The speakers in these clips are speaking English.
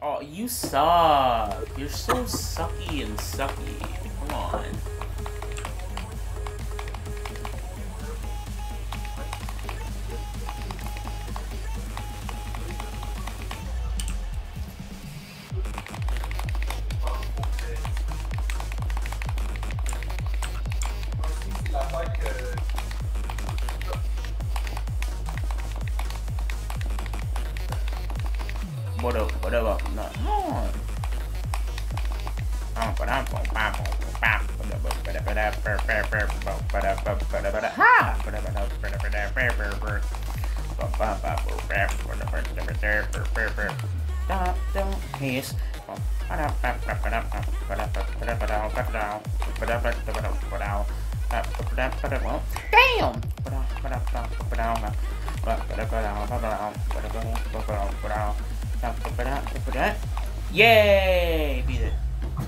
Oh, you suck. You're so sucky and sucky. Come on. What up? No. Yes. Damn. Yay! Beat it.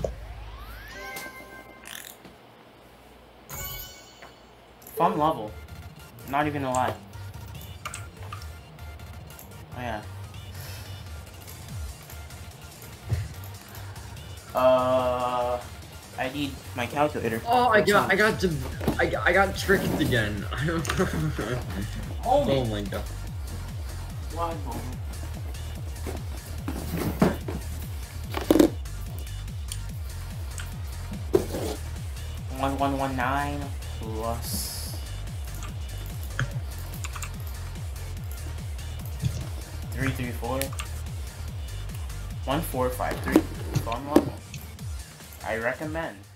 Fun level. Not even gonna lie. Oh yeah. I need my calculator. Oh, I got tricked again. Oh my god. One moment. 1119 plus 334 1453. Fun level. I recommend.